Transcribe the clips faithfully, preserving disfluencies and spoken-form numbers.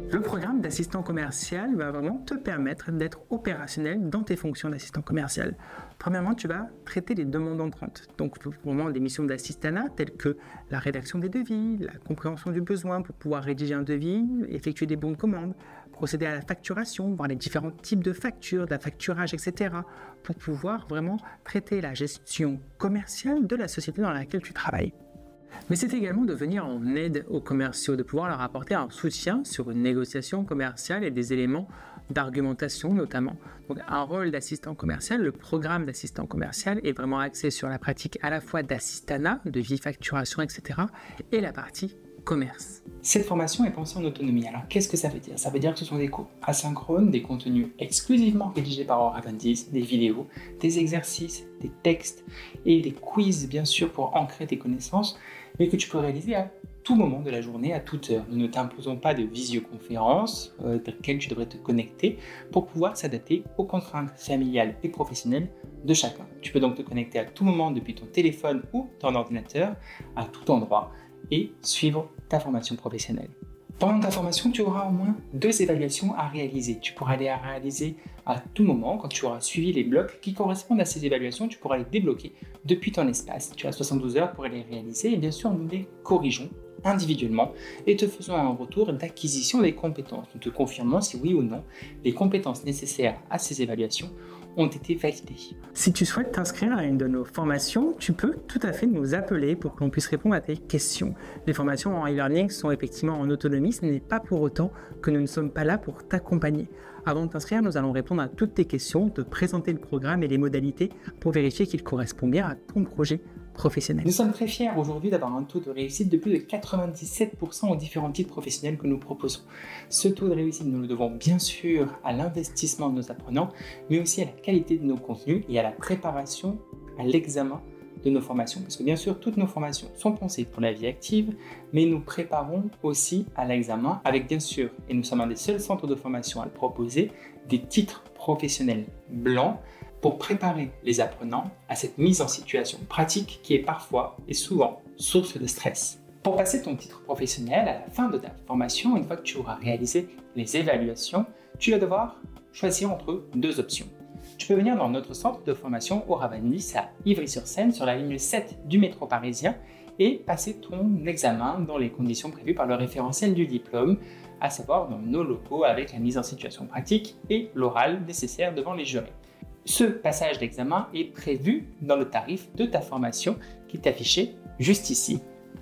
Le programme d'assistant commercial va vraiment te permettre d'être opérationnel dans tes fonctions d'assistant commercial. Premièrement, tu vas traiter les demandes entrantes. Donc, vraiment des missions d'assistanat telles que la rédaction des devis, la compréhension du besoin pour pouvoir rédiger un devis, effectuer des bons de commande, procéder à la facturation, voir les différents types de factures, d'affacturage, et cetera pour pouvoir vraiment traiter la gestion commerciale de la société dans laquelle tu travailles. Mais c'est également de venir en aide aux commerciaux, de pouvoir leur apporter un soutien sur une négociation commerciale et des éléments d'argumentation notamment. Donc un rôle d'assistant commercial, le programme d'assistant commercial est vraiment axé sur la pratique à la fois d'assistanat, de vie, facturation, et cetera et la partie commerce. Cette formation est pensée en autonomie. Alors qu'est-ce que ça veut dire? Ça veut dire que ce sont des cours asynchrones, des contenus exclusivement rédigés par Oravantis, des vidéos, des exercices, des textes et des quiz bien sûr pour ancrer tes connaissances, mais que tu peux réaliser à tout moment de la journée, à toute heure. Nous ne t'imposons pas de visioconférence euh, dans laquelle tu devrais te connecter pour pouvoir s'adapter aux contraintes familiales et professionnelles de chacun. Tu peux donc te connecter à tout moment depuis ton téléphone ou ton ordinateur, à tout endroit, et suivre ta formation professionnelle. Pendant ta formation, tu auras au moins deux évaluations à réaliser. Tu pourras les réaliser à tout moment. Quand tu auras suivi les blocs qui correspondent à ces évaluations, tu pourras les débloquer depuis ton espace. Tu as soixante-douze heures pour les réaliser et bien sûr, nous les corrigeons individuellement et te faisons un retour d'acquisition des compétences. Nous te confirmons si oui ou non les compétences nécessaires à ces évaluations ont été validées. Si tu souhaites t'inscrire à une de nos formations, tu peux tout à fait nous appeler pour que l'on puisse répondre à tes questions. Les formations en e-learning sont effectivement en autonomie, ce n'est pas pour autant que nous ne sommes pas là pour t'accompagner. Avant de t'inscrire, nous allons répondre à toutes tes questions, te présenter le programme et les modalités pour vérifier qu'il correspond bien à ton projet professionnel. Nous sommes très fiers aujourd'hui d'avoir un taux de réussite de plus de quatre-vingt-dix-sept pour cent aux différents titres professionnels que nous proposons. Ce taux de réussite, nous le devons bien sûr à l'investissement de nos apprenants, mais aussi à la qualité de nos contenus et à la préparation à l'examen de nos formations. Parce que bien sûr, toutes nos formations sont pensées pour la vie active, mais nous préparons aussi à l'examen avec bien sûr, et nous sommes un des seuls centres de formation à le proposer, des titres professionnels blancs pour préparer les apprenants à cette mise en situation pratique qui est parfois et souvent source de stress. Pour passer ton titre professionnel, à la fin de ta formation, une fois que tu auras réalisé les évaluations, tu vas devoir choisir entre deux options. Tu peux venir dans notre centre de formation Oravantis à Ivry-sur-Seine sur la ligne sept du métro parisien et passer ton examen dans les conditions prévues par le référentiel du diplôme, à savoir dans nos locaux avec la mise en situation pratique et l'oral nécessaire devant les jurés. Ce passage d'examen est prévu dans le tarif de ta formation qui est affiché juste ici.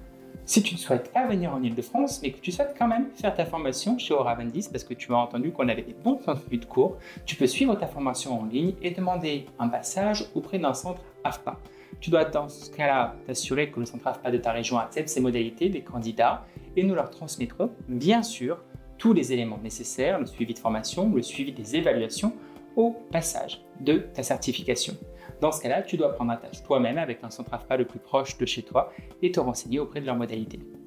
Si tu ne souhaites pas venir en Ile-de-France, mais que tu souhaites quand même faire ta formation chez Oravantis parce que tu as entendu qu'on avait des bons contenus de cours, tu peux suivre ta formation en ligne et demander un passage auprès d'un centre A F P A. Tu dois dans ce cas-là t'assurer que le centre A F P A de ta région accepte ces modalités des candidats et nous leur transmettrons bien sûr tous les éléments nécessaires, le suivi de formation, le suivi des évaluations au passage de ta certification. Dans ce cas-là, tu dois prendre attache toi-même avec un centre A F P A le plus proche de chez toi et te renseigner auprès de leurs modalités.